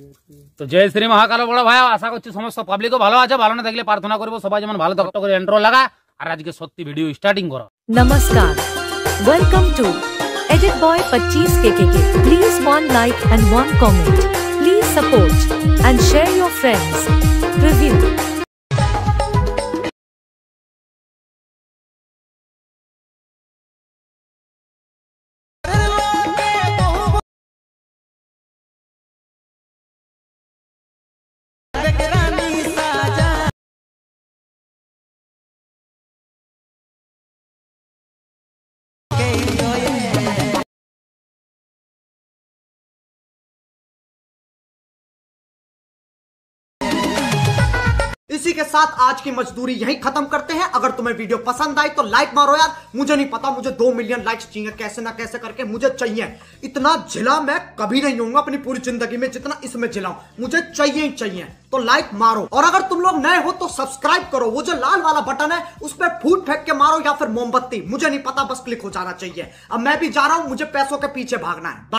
তো জয় শ্রী মহাকাল বড় ভাই, আশা করছি সমস্ত পাবলিকও ভালো আছে। ভালো না থাকলে প্রার্থনা করবো সবাই যেমন ভালো থাকতো করে এন্ট্রো লাগা। আর আজকে সত্যি ভিডিও স্টার্টিং করো। Namaskar. Welcome to Edit Boy 25 KKK. Please one like and one comment. Please support and share your friends. Review. इसी के साथ आज की मजदूरी यहीं खत्म करते हैं। अगर तुम्हें वीडियो पसंद आई तो लाइक मारो यार। मुझे नहीं पता, मुझे 2 मिलियन लाइक्स चाहिए, कैसे ना कैसे करके मुझे चाहिए। इतना झिला मैं कभी नहीं होऊंगा अपनी पूरी जिंदगी में जितना इसमें झिलाऊं, मुझे चाहिए ही चाहिए। तो लाइक मारो, और अगर तुम लोग नए हो तो सब्सक्राइब करो। वो जो लाल वाला बटन है उस पर फूट फेंक के मारो या फिर मोमबत्ती, मुझे नहीं पता, बस क्लिक हो जाना चाहिए। अब मैं भी जा रहा हूं, मुझे पैसों के पीछे भागना है।